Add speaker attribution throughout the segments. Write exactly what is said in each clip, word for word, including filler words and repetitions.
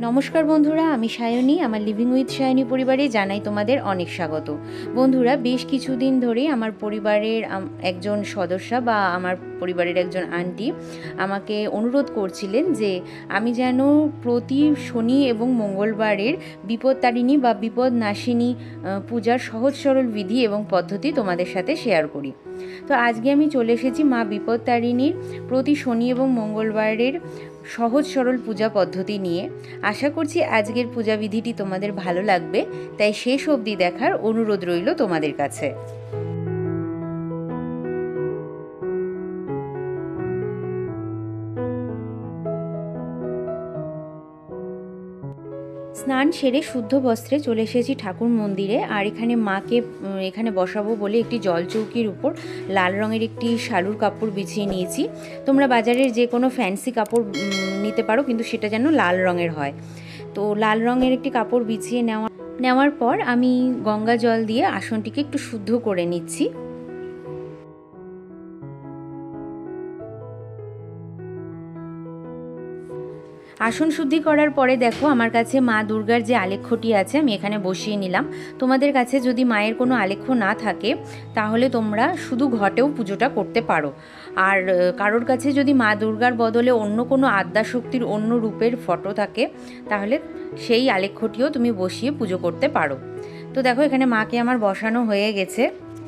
Speaker 1: নমস্কার বন্ধুরা, আমি সায়নী। আমার লিভিং উইথ সায়নী পরিবারে জানাই তোমাদের অনেক স্বাগত। বন্ধুরা, বেশ কিছুদিন ধরেই আমার পরিবারের একজন সদস্যা বা আমার পরিবারের একজন আন্টি আমাকে অনুরোধ করছিলেন যে আমি যেন প্রতি শনি এবং মঙ্গলবারের বিপদতারিণী বা বিপদ নাশিনী পূজার সহজ সরল বিধি এবং পদ্ধতি তোমাদের সাথে শেয়ার করি। তো আজকে আমি চলে এসেছি মা বিপদতারিণীর প্রতি শনি এবং মঙ্গলবারের সহজ সরল পূজা পদ্ধতি নিয়ে। আশা করছি আজকের পূজা বিধিটি তোমাদের ভালো লাগবে, তাই শেষ অবধি দেখার অনুরোধ রইল তোমাদের কাছে। স্নান সেরে শুদ্ধ বস্ত্রে চলে এসেছি ঠাকুর মন্দিরে। আর এখানে মাকে এখানে বসাবো বলে একটি জল চৌকির উপর লাল রঙের একটি শালুর কাপড় বিছিয়ে নিয়েছি। তোমরা বাজারের যে কোনো ফ্যান্সি কাপড় নিতে পারো, কিন্তু সেটা যেন লাল রঙের হয়। তো লাল রঙের একটি কাপড় বিছিয়ে নেওয়া নেওয়ার পর আমি গঙ্গা জল দিয়ে আসনটিকে একটু শুদ্ধ করে নিচ্ছি। আসন শুদ্ধি করার পরে দেখো আমার কাছে মা দুর্গার যে আলেখ্যটি আছে আমি এখানে বসিয়ে নিলাম। তোমাদের কাছে যদি মায়ের কোনো আলেখ্য না থাকে তাহলে তোমরা শুধু ঘটেও পুজোটা করতে পারো। আর কারোর কাছে যদি মা দুর্গার বদলে অন্য কোনো আদ্যাশক্তির অন্য রূপের ফটো থাকে তাহলে সেই আলেখ্যটিও তুমি বসিয়ে পুজো করতে পারো। তো দেখো এখানে মাকে আমার বসানো হয়ে গেছে।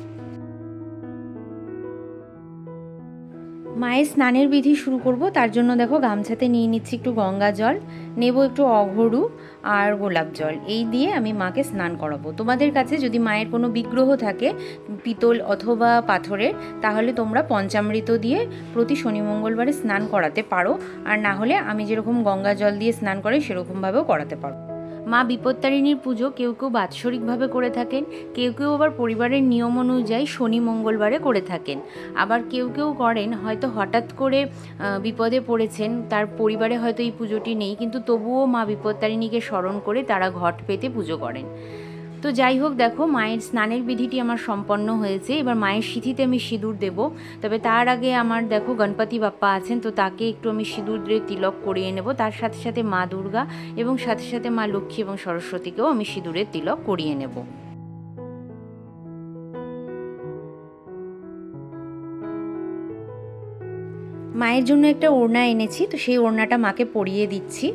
Speaker 1: মায়ের স্নানের বিধি শুরু করব, তার জন্য দেখো গামছাতে নিয়ে নিচ্ছি একটু গঙ্গা জল, নেব একটু অঘরু আর গোলাপ জল, এই দিয়ে আমি মাকে স্নান করাবো। তোমাদের কাছে যদি মায়ের কোনো বিগ্রহ থাকে পিতল অথবা পাথরের, তাহলে তোমরা পঞ্চামৃত দিয়ে প্রতি শনি মঙ্গলবারে স্নান করাতে পারো। আর না হলে আমি যেরকম গঙ্গা জল দিয়ে স্নান করাই সেরকমভাবেও করাতে পারো। মা বিপত্তারিণীর পুজো কেউ কেউ বাৎসরিকভাবে করে থাকেন, কেউ কেউ আবার পরিবারের নিয়ম অনুযায়ী শনি মঙ্গলবারে করে থাকেন। আবার কেউ কেউ করেন হয়তো হঠাৎ করে বিপদে পড়েছেন, তার পরিবারে হয়তো এই পুজোটি নেই, কিন্তু তবুও মা বিপত্তারিণীকে স্মরণ করে তারা ঘট পেতে পুজো করেন। তো যাই হোক, দেখো মায়ের স্নানের বিধিটি আমার সম্পন্ন হয়েছে। এবার মায়ের সিঁথিতে আমি সিঁদুর দেব। তবে তার আগে আমার দেখো গণপতি বাপ্পা আছেন, তো তাকে একটু আমি সিঁদুর দিয়ে তিলক করিয়ে নেব। তার সাথে সাথে মা দুর্গা এবং সাথে সাথে মা লক্ষ্মী এবং সরস্বতীকেও আমি সিঁদুরের তিলক করিয়ে নেব। মায়ের জন্য একটা ওড়না এনেছি, তো সেই ওড়নাটা মাকে পরিয়ে দিচ্ছি।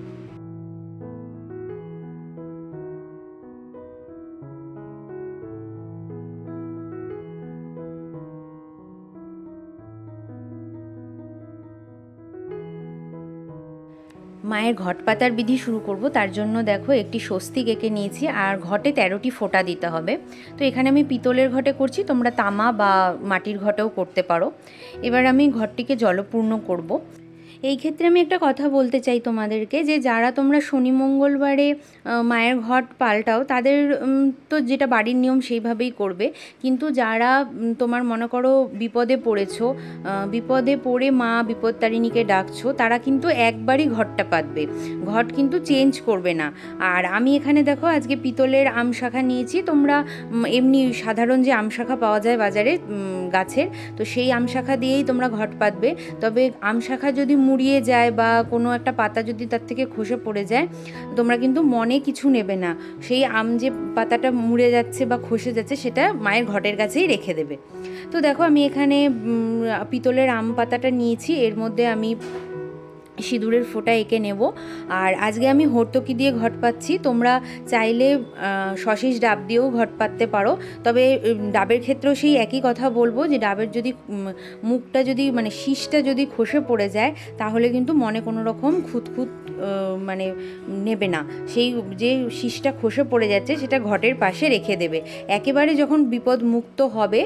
Speaker 1: মায়ের ঘট পাতার বিধি শুরু করব, তার জন্য দেখো একটি স্বস্তিক এঁকে নিয়েছি আর ঘটে তেরোটি ফোঁটা দিতে হবে। তো এখানে আমি পিতলের ঘটে করছি, তোমরা তামা বা মাটির ঘটেও করতে পারো। এবার আমি ঘরটিকে জলপূর্ণ করব। এই ক্ষেত্রে আমি একটা কথা বলতে চাই তোমাদেরকে, যে যারা তোমরা শনি মঙ্গলবারে মায়ের ঘট পাল্টাও তাদের তো যেটা বাড়ির নিয়ম সেইভাবেই করবে, কিন্তু যারা তোমার মনে করো বিপদে পড়েছো, বিপদে পড়ে মা বিপদতারিণীকে ডাকছো, তারা কিন্তু একবারই ঘটটা পাতবে, ঘট কিন্তু চেঞ্জ করবে না। আর আমি এখানে দেখো আজকে পিতলের আম শাখা নিয়েছি। তোমরা এমনি সাধারণ যে আম শাখা পাওয়া যায় বাজারে গাছের, তো সেই আম শাখা দিয়েই তোমরা ঘট পাতবে। তবে আম শাখা যদি মুড়িয়ে যায় বা কোনো একটা পাতা যদি তার থেকে খসে পড়ে যায়, তোমরা কিন্তু মনে কিছু নেবে না, সেই আম যে পাতাটা মুড়ে যাচ্ছে বা খসে যাচ্ছে সেটা মায়ের ঘটের কাছেই রেখে দেবে। তো দেখো আমি এখানে পিতলের আম পাতাটা নিয়েছি, এর মধ্যে আমি সিঁদুরের ফোঁটা এঁকে নেব। আর আজকে আমি হর্তকি দিয়ে ঘট পাচ্ছি, তোমরা চাইলে সশিস ডাব দিয়েও ঘট পাততে পারো। তবে ডাবের ক্ষেত্রেও সেই একই কথা বলবো, যে ডাবের যদি মুখটা যদি মানে শীষটা যদি খসে পড়ে যায় তাহলে কিন্তু মনে কোনো রকম খুঁতখুত মানে নেবে না, সেই যে শীষটা খসে পড়ে যাচ্ছে সেটা ঘটের পাশে রেখে দেবে। একেবারে যখন বিপদ মুক্ত হবে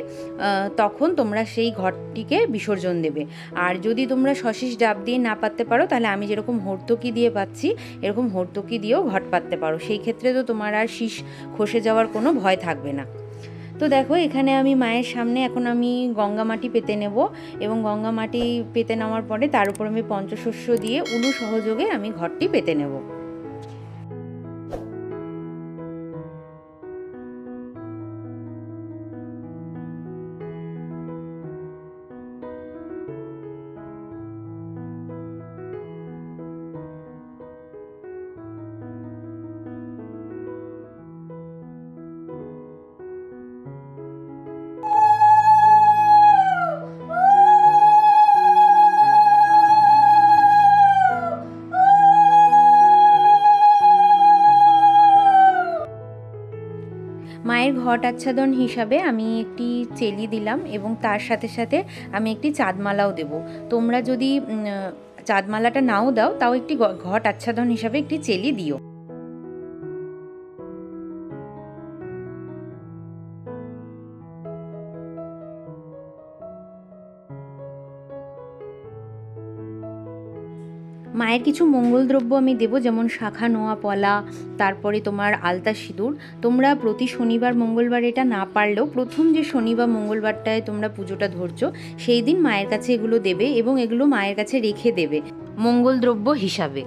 Speaker 1: তখন তোমরা সেই ঘটটিকে বিসর্জন দেবে। আর যদি তোমরা সশিস ডাব দিয়ে না পাততে পারো তাহলে আমি যেরকম হর্তকি দিয়ে পাচ্ছি এরকম হর্তকি দিয়েও ঘট পাততে পারো, সেই ক্ষেত্রে তো তোমার আর শীষ খসে যাওয়ার কোনো ভয় থাকবে না। তো দেখো এখানে আমি মায়ের সামনে এখন আমি গঙ্গা মাটি পেতে নেব, এবং গঙ্গা মাটি পেতে নেওয়ার পরে তার উপর আমি পঞ্চশস্য দিয়ে উলু সহযোগে আমি ঘরটি পেতে নেব। ঘট আচ্ছাদন হিসাবে আমি একটি চেলি দিলাম এবং তার সাথে সাথে আমি একটি চাঁদমালাও দেব। তোমরা যদি চাঁদমালাটা নাও দাও তাও একটি ঘট আচ্ছাদন হিসাবে একটি চেলি দিও। মায়ের কিছু মঙ্গল দ্রব্য আমি দেব, যেমন শাখা নোয়া পলা, তারপরে তোমার আলতা সিঁদুর। তোমরা প্রতি শনিবার মঙ্গলবার এটা না পারলেও প্রথম যে শনিবার মঙ্গলবারটায় তোমরা পুজোটা ধরছো সেই দিন মায়ের কাছে এগুলো দেবে এবং এগুলো মায়ের কাছে রেখে দেবে মঙ্গল দ্রব্য হিসাবে।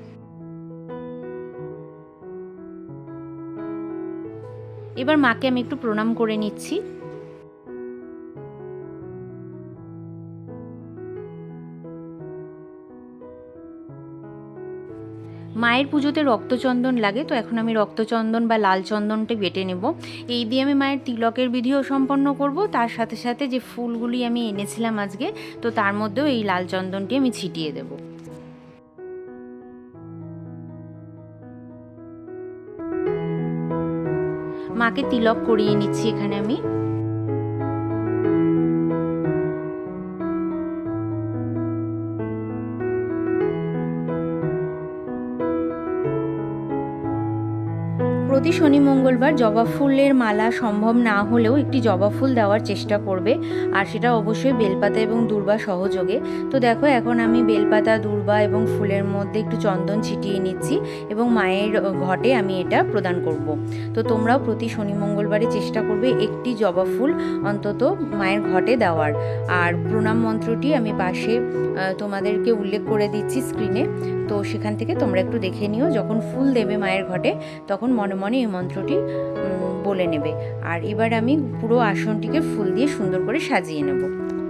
Speaker 1: এবার মাকে আমি একটু প্রণাম করে নিচ্ছি। মায়ের পুজোতে রক্তচন্দন লাগে, তো এখন আমি রক্তচন্দন বা লাল চন্দনটা বেটে নেব। এই দিয়ে আমি মায়ের তিলকের বিধিও সম্পন্ন করব। তার সাথে সাথে যে ফুলগুলি আমি এনেছিলাম আজকে, তো তার মধ্যেও এই লাল চন্দনটি আমি ছিটিয়ে দেব। মাকে তিলক করিয়ে নিচ্ছি এখানে আমি। প্রতি শনি মঙ্গলবার জবা ফুলের মালা সম্ভব না হলেও একটি জবা ফুল দেওয়ার চেষ্টা করবে, আর সেটা অবশ্যই বেলপাতা এবং দূর্বা সহযোগে। তো দেখো এখন আমি বেলপাতা, দূর্বা এবং ফুলের মধ্যে একটু চন্দন ছিটিয়ে নিচ্ছি এবং মায়ের ঘটে আমি এটা প্রদান করব। তো তোমরাও প্রতি শনি মঙ্গলবারে চেষ্টা করবে একটি জবা ফুল অন্তত মায়ের ঘটে দেওয়ার। আর প্রণাম মন্ত্রটি আমি পাশে তোমাদেরকে উল্লেখ করে দিচ্ছি স্ক্রিনে, তো সেখান থেকে তোমরা একটু দেখে নিও। যখন ফুল দেবে মায়ের ঘটে তখন মনে মনে এই মন্ত্রটি বলে নেবে। আর এবার আমি পুরো আসনটিকে ফুল দিয়ে সুন্দর করে সাজিয়ে নেব।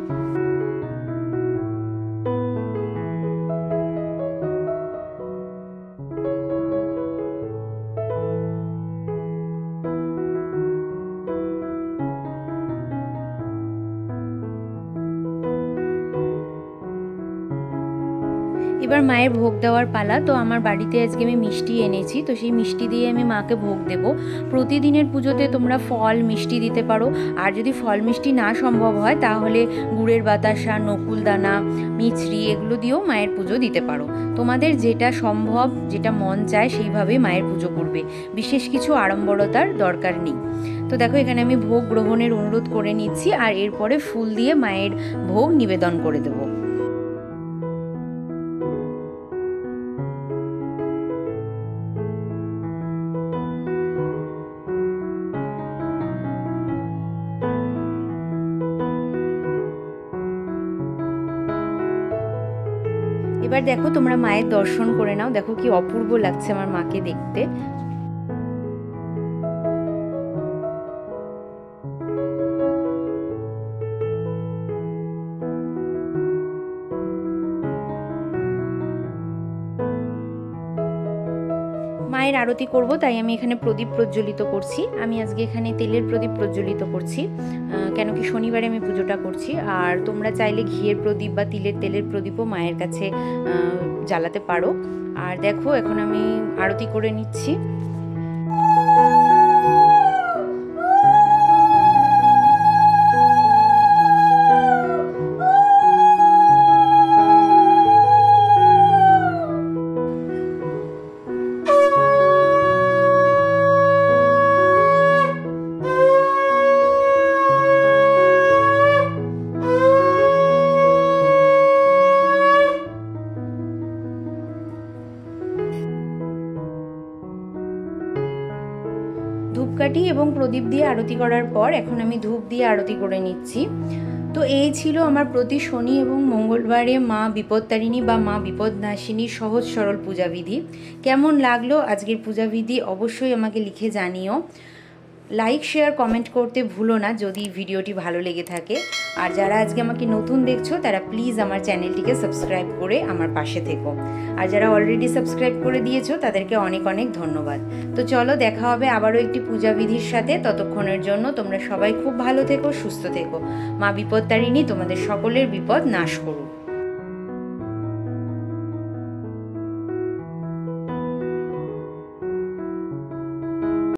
Speaker 1: এবার মায়ের ভোগ দেওয়ার পালা। তো আমার বাড়িতে আজকে আমি মিষ্টি এনেছি, তো সেই মিষ্টি দিয়ে আমি মাকে ভোগ দেব। প্রতিদিনের পুজোতে তোমরা ফল মিষ্টি দিতে পারো, আর যদি ফল মিষ্টি না সম্ভব হয় তাহলে গুড়ের বাতাসা, নকুলদানা, মিছরি এগুলো দিয়েও মায়ের পুজো দিতে পারো। তোমাদের যেটা সম্ভব, যেটা মন চায় সেইভাবেই মায়ের পুজো করবে, বিশেষ কিছু আড়ম্বরতার দরকার নেই। তো দেখো এখানে আমি ভোগ গ্রহণের অনুরোধ করে নিচ্ছি, আর এরপরে ফুল দিয়ে মায়ের ভোগ নিবেদন করে দেবো। এবার দেখো তোমরা মায়ের দর্শন করে নাও, দেখো কি অপূর্ব লাগছে আমার মাকে দেখতে। মায়ের আরতি করব, তাই আমি এখানে প্রদীপ প্রজ্বলিত করছি। আমি আজকে এখানে তেলের প্রদীপ প্রজ্বলিত করছি, কেন কি শনিবারে আমি পুজোটা করছি। আর তোমরা চাইলে ঘিয়ের প্রদীপ বা তিলের তেলের প্রদীপও মায়ের কাছে জ্বালাতে পারো। আর দেখো এখন আমি আরতি করে নিচ্ছি। ধূপকাঠি এবং প্রদীপ দিয়ে আরতি করার পর এখন আমি ধূপ দিয়ে আরতি করে নিচ্ছি। তো এই ছিল আমার প্রতি শনি এবং মঙ্গলবারে মা বিপত্তারিণী বা মা বিপদনাশিনীর সহজ সরল পূজাবিধি। কেমন লাগলো আজকের পূজাবিধি অবশ্যই আমাকে লিখে জানিও। লাইক শেয়ার কমেন্ট করতে ভুলো না যদি ভিডিওটি ভালো লেগে থাকে। আর যারা আজকে আমাকে নতুন দেখছো তারা প্লিজ আমার চ্যানেলটিকে সাবস্ক্রাইব করে আমার পাশে থেকো। আর যারা অলরেডি সাবস্ক্রাইব করে দিয়েছো তাদেরকে অনেক অনেক ধন্যবাদ। তো চলো দেখা হবে আবারও একটি পূজাবিধির সাথে। ততক্ষণের জন্য তোমরা সবাই খুব ভালো থেকো, সুস্থ থেকো। মা বিপত্তারিণী তোমাদের সকলের বিপদ নাশ করুক।